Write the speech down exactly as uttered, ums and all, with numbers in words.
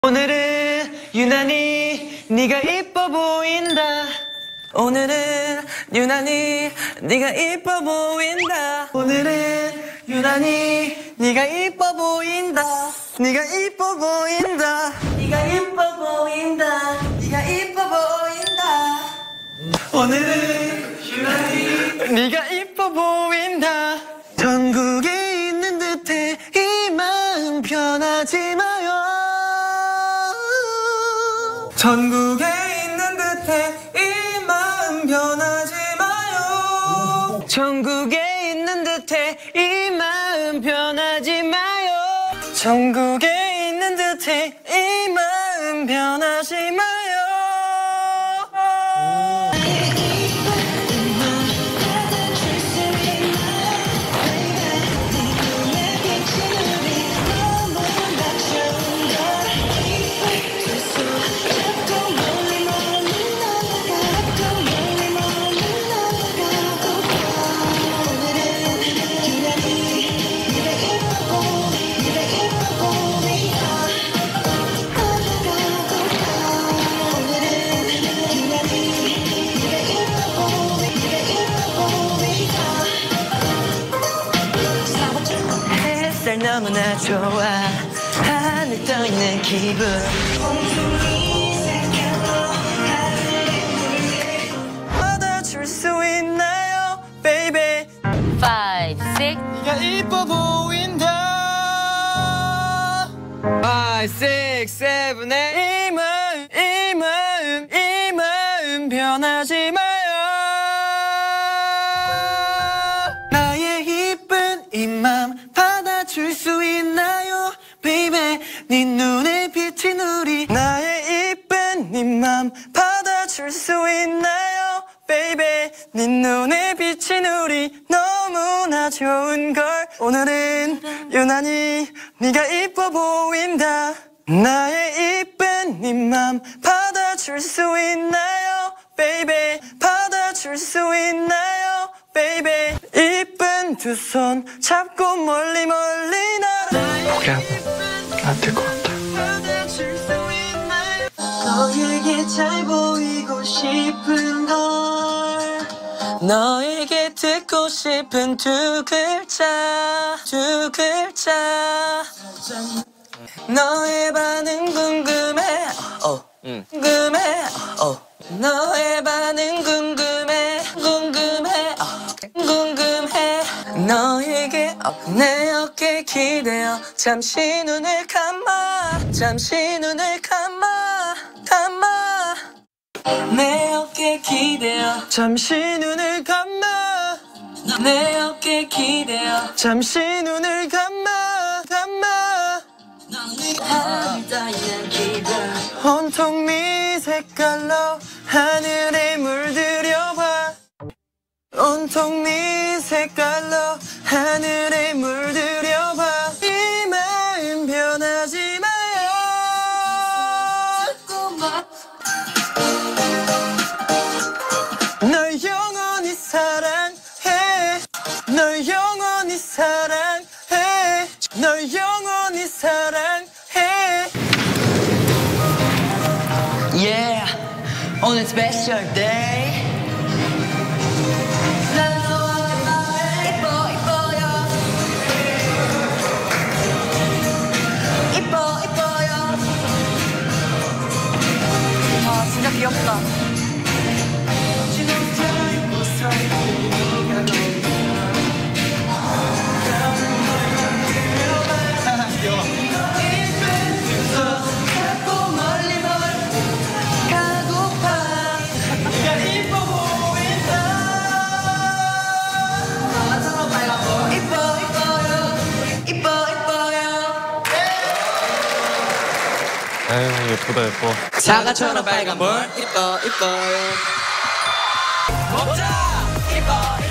오늘은 유난히 네가 이뻐 보인다. 오늘은 유난히 네가 이뻐 보인다. 오늘은 유난히 네가 이뻐 보인다. 네가 이뻐 보인다. 네가 이뻐 보인다. 네가 이뻐 보인다. 오늘은 유난히 네가 이뻐 보인다. 전국에 있는 듯해 이 마음 변하지 마요. 전국에 있는 듯해 이 마음 변하지 마요. 전국에 있는 듯해 이 마음 변하지 마요. 전국에 있는 듯해 이 마음 변하지 마요. 햇살 너무나 좋아. 하늘 떠있는 기분. 받아줄 수 있나요, baby? five, six. 네가 이뻐 보인다. five, six, seven, eight. 이 마음, 이 마음, 이 마음 변하지 마요. 나의 이쁜 이 마음 받아줄 수 있나요, baby? 네 눈에 비친 우리. 나의 이쁜 네 마음 받아줄 수 있나요, baby? 네 눈에 비친 우리 너무나 좋은걸. 오늘은 유난히 네가 이뻐 보인다. 나의 이쁜 네 마음 받아줄 수 있나요, baby? 받아줄 수 있나요, baby? 이쁜 두 손 잡고 멀리 멀리 날아. 포기하고 안 될 것 같아. 너에게 잘 보이고 싶은 걸. 너에게 듣고 싶은 두 글자, 두 글자. 너의 반응 궁금해. 어, 응. 궁금해. 어. 너의 반응 궁금해. 궁금해. 어. 궁금해. 너에게 어. 내 어깨 기대어 잠시 눈을 감아. 잠시 눈을 감아. 감아. 내 어깨 기대어 잠시 눈을 감아. 내 어깨 기대어 잠시 눈을 감아. 감아. 하늘 떠있는 기분. 온통 네 색깔로 하늘에 물들여봐. 온통 네 색깔로 하늘에 물들여봐. 이 마음 변하지 마요. 널 영원히 사랑해. 널 영원히 사랑해. 널 영원히 사랑해. Yeah, 오늘 special day. 난 너와 이뻐 이뻐요. 이뻐 이뻐요. 아 진짜 귀엽다. 아유 예쁘다 예뻐. 사과처럼 빨간 볼 이뻐 이뻐요. 먹자 이뻐 이뻐.